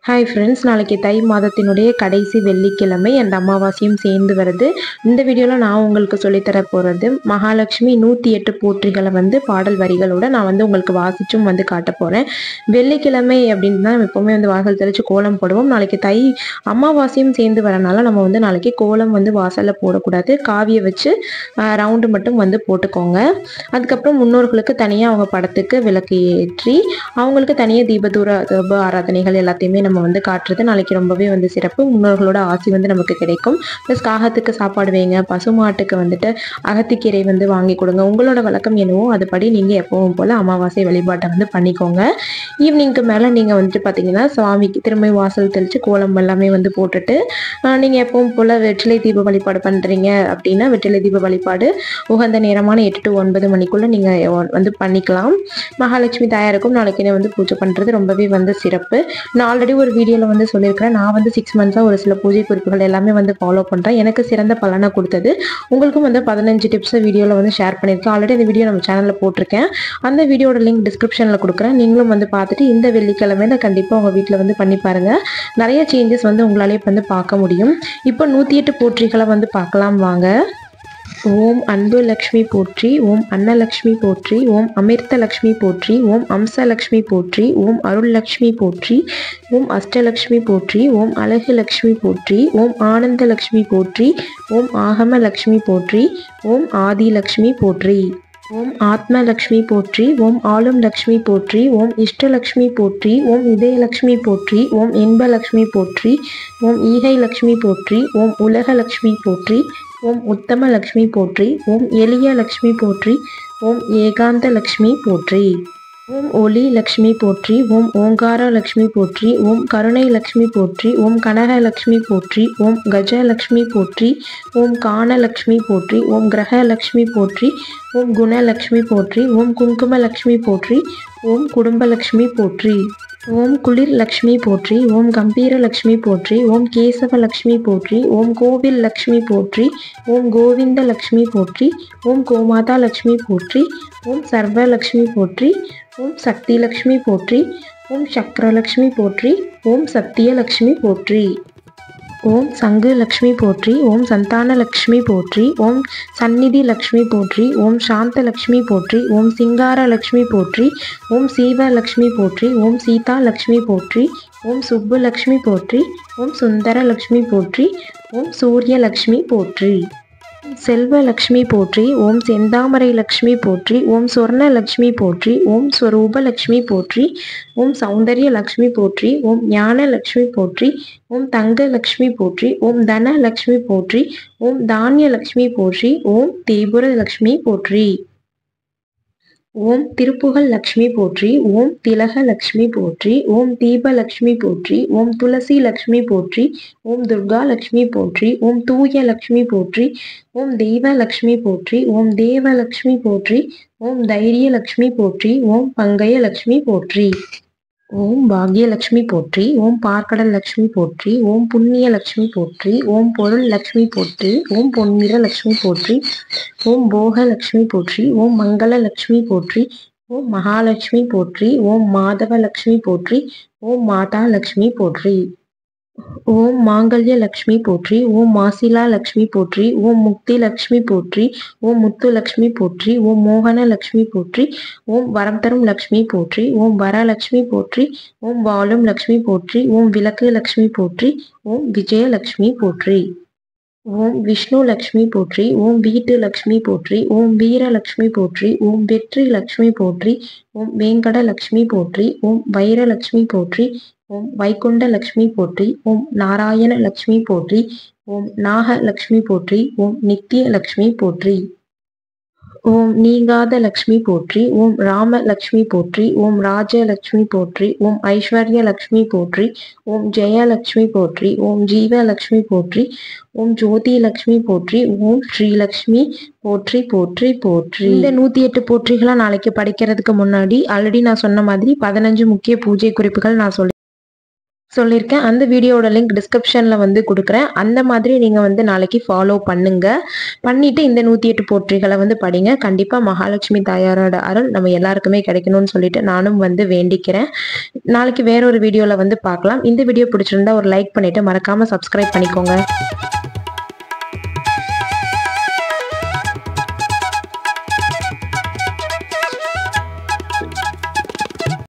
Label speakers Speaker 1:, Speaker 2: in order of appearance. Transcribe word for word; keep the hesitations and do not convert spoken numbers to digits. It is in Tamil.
Speaker 1: ஹாய் ஃப்ரெண்ட்ஸ், நாளைக்கு தை மாதத்தினுடைய கடைசி வெள்ளிக்கிழமை அந்த அமாவாசையும் சேர்ந்து வருது. இந்த வீடியோவில் நான் உங்களுக்கு சொல்லித்தர போகிறது மகாலட்சுமி நூற்றி எட்டு போற்றிகளை வந்து பாடல் வரிகளோட நான் வந்து உங்களுக்கு வாசிச்சும் வந்து காட்ட போகிறேன். வெள்ளிக்கிழமை அப்படின்னு தான் எப்போவுமே வந்து வாசல் தெளித்து கோலம் போடுவோம். நாளைக்கு தை அமாவாசையும் சேர்ந்து வரனால நம்ம வந்து நாளைக்கு கோலம் வந்து வாசலில் போடக்கூடாது. காவியை வச்சு ரவுண்டு மட்டும் வந்து போட்டுக்கோங்க. அதுக்கப்புறம் முன்னோர்களுக்கு தனியாக அவங்க படத்துக்கு விளக்கு ஏற்றி அவங்களுக்கு தனியாக தீபதூர தீப ஆராதனைகள் எல்லாத்தையுமே நம்ம வந்து காட்டுறது நாளைக்கு ரொம்பவே வந்து சிறப்பு. முன்னோர்களோட ஆசி வந்து நமக்கு கிடைக்கும். ப்ளஸ் காகத்துக்கு சாப்பாடு வைங்க, பசுமாட்டுக்கு வந்துட்டு அகத்திக்கீரை வந்து வாங்கி கொடுங்க. உங்களோட வழக்கம் என்னவோ அதுபடி நீங்கள் எப்பவும் போல் அமாவாசை வழிபாட்டை வந்து பண்ணிக்கோங்க. ஈவினிங்க்கு மேலே நீங்கள் வந்துட்டு பார்த்தீங்கன்னா சுவாமிக்கு திரும்ப வாசல் தெளித்து கோலம் எல்லாமே வந்து போட்டுட்டு நீங்கள் எப்பவும் போல் வெற்றிலை தீப வழிபாடு பண்ணுறீங்க அப்படின்னா வெற்றிலை தீப வழிபாடு உகந்த நேரமான எட்டு டு ஒன்பது மணிக்குள்ளே நீங்கள் வந்து பண்ணிக்கலாம். மகாலட்சுமி தாயாருக்கும் நாளைக்கு வந்து பூஜை பண்ணுறது ரொம்பவே வந்து சிறப்பு. நான் ஆல்ரெடி ஒரு வீடியோவில் வந்து சொல்லியிருக்கிறேன். நான் வந்து சிக்ஸ் மந்த்ஸாக ஒரு சில பூஜை குறிப்புகள் எல்லாமே வந்து ஃபாலோ பண்ணுறேன். எனக்கு சிறந்த பலனை கொடுத்தது. உங்களுக்கும் வந்து பதினஞ்சு டிப்ஸை வீடியோவில் வந்து ஷேர் பண்ணியிருக்கேன். ஆல்ரெடி இந்த வீடியோ நம்ம சேனலில் போட்டிருக்கேன். அந்த வீடியோட லிங்க் டிஸ்கிரிப்ஷனில் கொடுக்குறேன். நீங்களும் வந்து பார்த்துட்டு இந்த வெள்ளிக்கிழமையில கண்டிப்பாக உங்கள் வீட்டில் வந்து பண்ணி பாருங்கள். நிறைய சேஞ்சஸ் வந்து உங்களாலே வந்து பார்க்க முடியும். இப்போ நூற்றி எட்டு போற்றிகளை வந்து பார்க்கலாம் வாங்க. ஓம் அன்பு லக்ஷ்மி போற்றி, ஓம் அன்னலக்ஷ்மி போற்றி, ஓம் அமிர்த லக்ஷ்மி போற்றி, ஓம் அம்சலக்ஷ்மி போற்றி, ஓம் அருள் லக்ஷ்மி போற்றி, ஓம் அஷ்டலக்ஷ்மி போற்றி, ஓம் அழகு லக்ஷ்மி போற்றி, ஓம் ஆனந்த லக்ஷ்மி போற்றி, ஓம் ஆகம லக்ஷ்மி போற்றி, ஓம் ஆதி லக்ஷ்மி போற்றி, ஓம் ஆத்மலக்ஷ்மி போற்றி, ஓம் ஆளும் லக்ஷ்மி போற்றி, ஓம் இஷ்டலக்ஷ்மி போற்றி, ஓம் இதயலக்ஷ்மி போற்றி, ஓம் இன்பலக்ஷ்மி போற்றி, ஓம் ஈகை லக்ஷ்மி போற்றி, ஓம் உலக லக்ஷ்மி போற்றி, ஓம் உத்தம லக்ஷ்மி போற்றி, ஓம் எளிய லக்ஷ்மி போற்றி, ஓம் ஏகாந்த லக்ஷ்மி போற்றி, ஓம் ஒளி லக்ஷ்மி போற்றி, ஓம் ஓங்கார லக்ஷ்மி போற்றி, ஓம் கருணை லக்ஷ்மி போற்றி, ஓம் கனக லக்ஷ்மி போற்றி, ஓம் கஜலக்ஷ்மி போற்றி, ஓம் காண லக்ஷ்மி போற்றி, ஓம் கிரக லக்ஷ்மி போற்றி, ஓம் குணலக்ஷ்மி போற்றி, ஓம் குங்கும லக்ஷ்மி போற்றி, ஓம் குடும்ப லக்ஷ்மி போற்றி, ஓம் குளிர் லக்ஷ்மி போற்றி, ஓம் கம்பீர லக்ஷ்மி போற்றி, ஓம் கேசவ லக்ஷ்மி போற்றி, ஓம் கோவில் லக்ஷ்மி போற்றி, ஓம் கோவிந்த லக்ஷ்மி போற்றி, ஓம் கோமாதா லக்ஷ்மி போற்றி, ஓம் சர்வ லக்ஷ்மி போற்றி, ஓம் சக்தி லக்ஷ்மி போற்றி, ஓம் சக்கரலக்ஷ்மி போற்றி, ஓம் சத்திய லக்ஷ்மி போற்றி, ஓம் சங்கு லக்ஷ்மி போற்றி, ஓம் சந்தான லக்ஷ்மி போற்றி, ஓம் சந்நிதி லக்ஷ்மி போற்றி, ஓம் சாந்த லக்ஷ்மி போற்றி, ஓம் சிங்கார லக்ஷ்மி போற்றி, ஓம் சீவ லக்ஷ்மி போற்றி, ஓம் சீதா லக்ஷ்மி போற்றி, ஓம் சுப்பு லக்ஷ்மி போற்றி, ஓம் சுந்தர லக்ஷ்மி போற்றி, ஓம் சூரிய லக்ஷ்மி போற்றி, செல்வ லக்ஷ்மி போற்றி, ஓம் செந்தாமரை லக்ஷ்மி போற்றி, ஓம் சொர்ண லக்ஷ்மி போற்றி, ஓம் ஸ்வரூப லக்ஷ்மி போற்றி, ஓம் சௌந்தர்ய லக்ஷ்மி போற்றி, ஓம் ஞான லக்ஷ்மி போற்றி, ஓம் தங்க லக்ஷ்மி போற்றி, ஓம் தன லக்ஷ்மி போற்றி, ஓம் தானிய லக்ஷ்மி போற்றி, ஓம் தேபுர லக்ஷ்மி போற்றி, ஓம் திருப்புகழ் லக்ஷ்மி போற்றி, ஓம் திலக லக்ஷ்மி போற்றி, ஓம் தீப லக்ஷ்மி போற்றி, ஓம் துளசி லக்ஷ்மி போற்றி, ஓம் துர்கா லக்ஷ்மி போற்றி, ஓம் தூய லக்ஷ்மி போற்றி, ஓம் தெய்வ லக்ஷ்மி போற்றி, ஓம் தேவ லக்ஷ்மி போற்றி, ஓம் தைரிய லக்ஷ்மி போற்றி, ஓம் பங்கய லக்ஷ்மி போற்றி, ஓம் பாக்யலக்ஷ்மி போற்றி, ஓம் பார்க்கடல் லக்ஷ்மி போற்றி, ஓம் புண்ணிய லக்ஷ்மி போற்றி, ஓம் பொருள் லக்ஷ்மி போற்றி, ஓம் பொன்னிற லக்ஷ்மி போற்றி, ஓம் போக லக்ஷ்மி போற்றி, ஓம் மங்கள லக்ஷ்மி போற்றி, ஓம் மகாலட்சுமி போற்றி, ஓம் மாதவ லக்ஷ்மி போற்றி, ஓம் மாதா லக்ஷ்மி போற்றி, ஓம் மாங்கல்ய லக்ஷ்மி போற்றி, ஓம் மாசிலா லக்ஷ்மி போற்றி, ஓம் முக்தி லக்ஷ்மி போற்றி, ஓம் முத்து லக்ஷ்மி போற்றி, ஓம் மோகன லக்ஷ்மி போற்றி, ஓம் வரம் தரும் லக்ஷ்மி போற்றி, ஓம் வரலக்ஷ்மி போற்றி, ஓம் வாழும் லக்ஷ்மி போற்றி, ஓம் விளக்கு லக்ஷ்மி போற்றி, ஓம் விஜயலக்ஷ்மி போற்றி, ஓம் விஷ்ணு லக்ஷ்மி போற்றி, ஓம் வீட்டு லக்ஷ்மி போற்றி, ஓம் வீரலக்ஷ்மி போற்றி, ஓம் வெற்றி லக்ஷ்மி போற்றி, ஓம் வேங்கட லக்ஷ்மி போற்றி, ஓம் வைரலக்ஷ்மி போற்றி, ஓம் வைகுண்ட லக்ஷ்மி போற்றி, ஓம் நாராயண லக்ஷ்மி போற்றி, ஓம் நாக லக்ஷ்மி போற்றி, ஓம் நித்திய லக்ஷ்மி போற்றி, ஓம் நீங்காத லக்ஷ்மி போற்றி, ஓம் ராம லக்ஷ்மி போற்றி, ஓம் ராஜலக்ஷ்மி போற்றி, ஓம் ஐஸ்வர்ய லக்ஷ்மி போற்றி, ஓம் ஜெயலக்ஷ்மி போற்றி, ஓம் ஜீவலக்ஷ்மி போற்றி, ஓம் ஜோதி லக்ஷ்மி போற்றி, ஓம் ஸ்ரீலக்ஷ்மி போற்றி போற்றி போற்றி. இந்த நூற்றி எட்டு போற்றிகளை நாளைக்கு படிக்கிறதுக்கு முன்னாடி ஆல்ரெடி நான் சொன்ன மாதிரி பதினஞ்சு முக்கிய பூஜை குறிப்புகள் நான் சொல்லி சொல்லியிருக்கேன். அந்த வீடியோட லிங்க் டிஸ்கிரிப்ஷன்ல வந்து குடுக்குறேன். அந்த மாதிரி நீங்க வந்து நாளைக்கு ஃபாலோ பண்ணுங்க. பண்ணிட்டு இந்த நூத்தி எட்டு போற்றிகள வந்து படிங்க. கண்டிப்பா மகாலட்சுமி தாயாரோட அருள் நம்ம எல்லாருக்குமே கிடைக்கணும்னு சொல்லிட்டு நானும் வந்து வேண்டிக்கிறேன். நாளைக்கு வேற ஒரு வீடியோல வந்து பார்க்கலாம். இந்த வீடியோ பிடிச்சிருந்தா ஒரு லைக் பண்ணிட்டு மறக்காம சப்ஸ்கிரைப் பண்ணிக்கோங்க.